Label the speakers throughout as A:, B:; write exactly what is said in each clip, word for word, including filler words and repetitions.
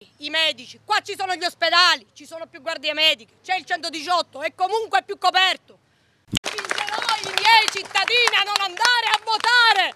A: I medici, qua ci sono gli ospedali, ci sono più guardie mediche, c'è il centodiciotto e comunque è più coperto. Spingerò i miei cittadini a non andare a votare.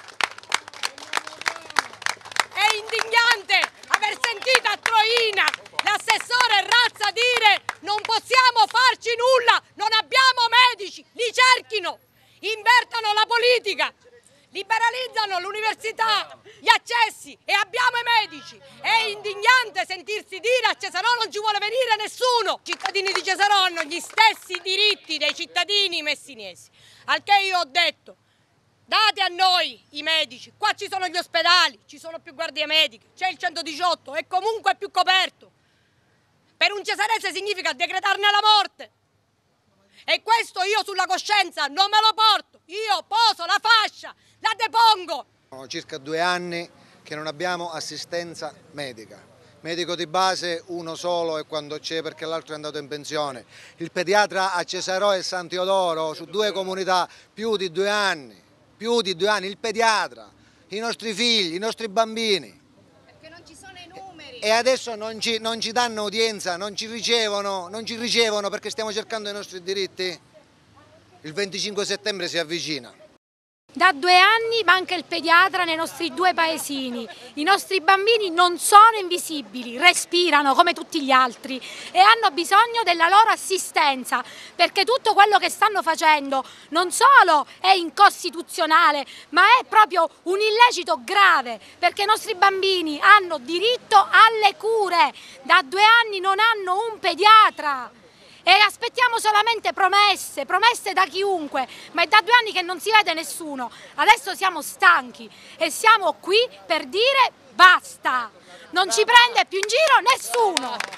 A: È indignante aver sentito a Troina l'assessore Razza dire non possiamo farci nulla, non abbiamo medici, li cerchino, invertano la politica. Liberalizzano l'università, gli accessi e abbiamo i medici. È indignante sentirsi dire a Cesarò non ci vuole venire nessuno. I cittadini di Cesarò hanno gli stessi diritti dei cittadini messinesi. Al che io ho detto, date a noi i medici, qua ci sono gli ospedali, ci sono più guardie mediche, c'è il centodiciotto e comunque è più coperto. Per un cesarese significa decretarne la morte. E questo io sulla coscienza non me lo porto, io poso la fascia, la depongo.
B: Sono circa due anni che non abbiamo assistenza medica. Medico di base uno solo e quando c'è perché l'altro è andato in pensione. Il pediatra a Cesarò e San Teodoro su due comunità più di due anni, più di due anni, il pediatra, i nostri figli, i nostri bambini.
C: Perché non ci sono i numeri.
B: E adesso non ci, non ci danno udienza, non ci ricevono, non ci ricevono perché stiamo cercando i nostri diritti. Il venticinque settembre si avvicina.
D: Da due anni manca il pediatra nei nostri due paesini. I nostri bambini non sono invisibili, respirano come tutti gli altri e hanno bisogno della loro assistenza, perché tutto quello che stanno facendo non solo è incostituzionale, ma è proprio un illecito grave, perché i nostri bambini hanno diritto alle cure. Da due anni non hanno un pediatra. E aspettiamo solamente promesse, promesse da chiunque, ma è da due anni che non si vede nessuno. Adesso siamo stanchi e siamo qui per dire basta, non ci prende più in giro nessuno.